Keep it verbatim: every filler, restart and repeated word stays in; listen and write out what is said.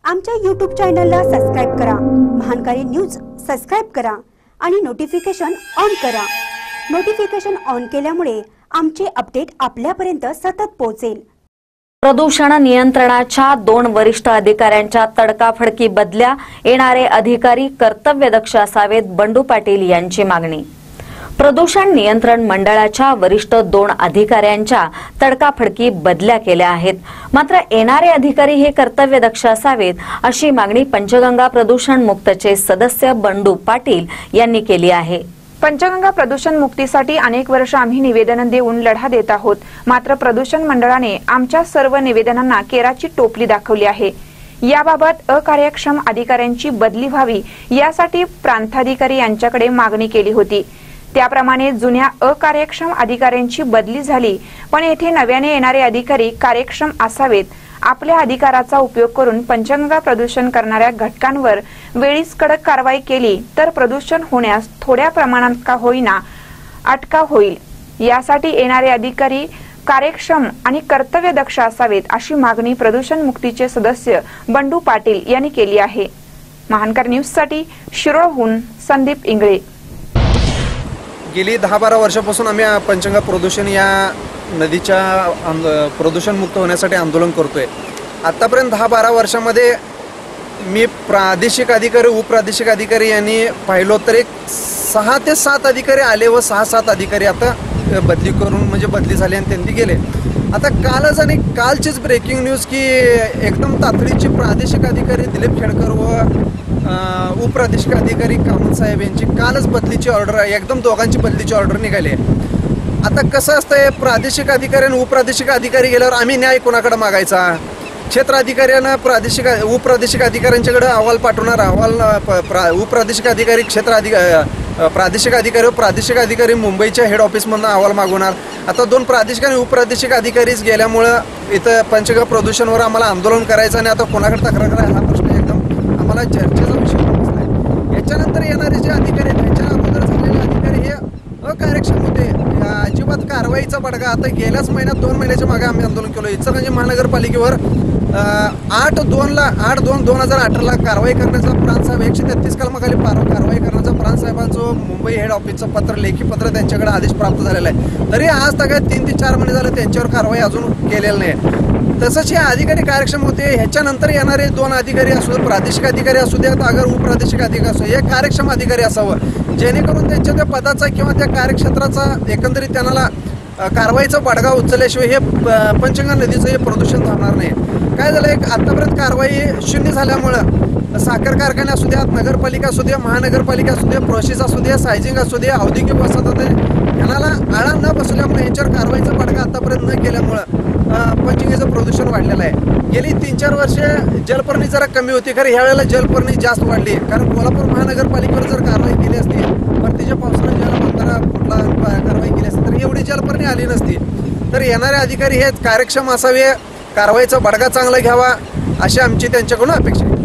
आमच्या यूट्यूब चॅनलला सबस्क्राइब करा, महानकारी न्यूज सबस्क्राइब करा आणि नोटिफिकेशन ऑन करा। नोटिफिकेशन ऑन केल्यामुळे आमचे अपडेट आपल्यापर्यंत सतत पोहोचेल। प्रदूषण नियंत्रणाच्या दोन वरिष्ठ अधिकाऱ्यांच्या तडकाफडकी बदल्या, येणारे अधिकारी कर्तव्यदक्ष असावेत, बंडू पाटील यांची मागणी। प्रदूषण नियंत्रण मंडळाच्या वरिष्ठ दोन अधिकाऱ्यांच्या तडकाफडकी बदल्या केल्या आहेत, मात्र येणारे अधिकारी हे कर्तव्यदक्ष असावेत अशी मागणी पंचगंगा प्रदूषण मुक्तचे सदस्य बंडू पाटील यांनी केली आहे। पंचगंगा प्रदूषण मुक्तीसाठी अनेक वर्ष आम्ही निवेदन देऊन लढा देत आहोत, मात्र प्रदूषण मंडळाने आमच्या सर्व निवेदनांना केराची टोपली दाखवली आहे। याबाबत अकार्यक्षम अधिकाऱ्यांची बदली व्हावी यासाठी प्रांताधिकारी यांच्याकडे मागणी केली होती। त्याप्रमाणे जुन्या अकार्यक्षम अधिकाऱ्यांची बदली झाली, पण येथे नव्याने येणारे अधिकारी कार्यक्षम असावेत। आपल्या अधिकाराचा उपयोग करून पंचगंगा प्रदूषण करणाऱ्या घटकांवर वेळीच कडक कारवाई केली तर प्रदूषण होण्यास थोड्या प्रमाणात का होईना अटकाव होईल। यासाठी येणारे अधिकारी कार्यक्षम आणि कर्तव्यदक्ष असावेत अशी मागणी प्रदूषण मुक्तीचे सदस्य बंडू पाटील यांनी केली आहे। महानकर न्यूजसाठी शिरोळहून संदीप इंगळे। गेली दहा बारा वर्षापासून आम्ही पंचगंगा प्रदूषण या नदीच्या प्रदूषण मुक्त होण्यासाठी आंदोलन करतोय। आतापर्यंत दहा बारा वर्षामध्ये मी प्रादेशिक अधिकारी उपप्रादेशिक अधिकारी यांनी पाहिलो तर एक सहा ते सात अधिकारी आले व सहा सात अधिकारी आता बदली करून म्हणजे बदली झाली आणि त्यांनी गेले। आता कालच आणि कालचीच ब्रेकिंग न्यूज की एकदम तातडीची प्रादेशिक अधिकारी दिलीप खेडकर व उपप्रादेशिक अधिकारी कामत साहेब यांची कालच बदलीची ऑर्डर, एकदम दोघांची बदलीची ऑर्डर निघाली आहे। आता कसं असतंय, प्रादेशिक अधिकारी आणि उपप्रादेशिक अधिकारी गेल्यावर आम्ही न्याय कोणाकडे मागायचा? क्षेत्र अधिकाऱ्यांना प्रादेशिक उपप्रादेशिक अधिकाऱ्यांच्याकडे अहवाल पाठवणार, अहवाल उपप्रादेशिक अधिकारी क्षेत्र अधिकारी प्रादेशिक अधिकारी व प्रादेशिक अधिकारी मुंबईच्या हेड ऑफिसमधून अहवाल मागवणार। आता दोन प्रादेशिक आणि उपप्रादेशिक अधिकारीच गेल्यामुळं इथं पंचगंगा प्रदूषणावर आम्हाला आंदोलन करायचं आणि आता कोणाकडे तक्रार करायला हा प्रश्न एकदम आम्हाला चर्चेचा विषय बसला। याच्यानंतर येणारे जे अधिकारी आहेत त्याच्या अगोदर झालेले अधिकारी हे अकार्यक्षम होते, अजिबात कारवाईचा बडगा। आता गेल्याच महिन्यात दोन महिन्याच्या मागे आम्ही आंदोलन केलं। इचलकरंजी महानगरपालिकेवर आठ दोनला आठ दोन दोन हजार अठराला कारवाई करण्याचा प्रांत साहेब एकशे तेहतीस कलमाखाली कारवाई करण्याचा प्रांत साहेबांचं मुंबई हेड ऑफिसचं पत्र, लेखी पत्र त्यांच्याकडे आदेश प्राप्त झालेला आहे। तरी आज तक तीन ते चार महिने झाले त्यांच्यावर कारवाई अजून केलेली नाही। तसंच हे अधिकारी कार्यक्षम होते। ह्याच्यानंतर येणारे दोन अधिकारी असू दे, प्रादेशिक अधिकारी असू द्यात, अगर उपप्रादेशिक अधिकारी असू, हे कार्यक्षम अधिकारी असावं जेणेकरून त्यांच्या त्या पदाचा किंवा त्या कार्यक्षेत्राचा एकंदरीत त्यांना कारवाईचा बडगा उचलल्याशिवाय हे पंचगंगा नदीचं हे प्रदूषण थांबणार नाही। काय झालं, एक आतापर्यंत कारवाई शून्य झाल्यामुळं साखर कारखाने असू द्या, नगरपालिका असू द्या, महानगरपालिका असू द्या, प्रोसेस असू द्या, सायझिंग असू द्या, औद्योगिक वसाहत यांना आळा न बसल्यामुळे यांच्यावर कारवाईचा बडगा आतापर्यंत न केल्यामुळं पंचगंगेचं प्रदूषण वाढलेलं आहे। गेली तीन चार वर्षे जलपर्णी जरा कमी होती, खरं ह्या वेळेला जलपर्णी जास्त वाढली, कारण कोल्हापूर महानगरपालिकेवर जर कारवाई केली असती, परतीच्या पावसाळ्यात ज्याला बंधारा फुटला कारवाई केली असती तर एवढी जलपर्णी आली नसती। तर येणारे अधिकारी हे कार्यक्षम असावे, कारवाईचा बडगा चांगला घ्यावा अशी आमची त्यांच्याकडून अपेक्षा आहे।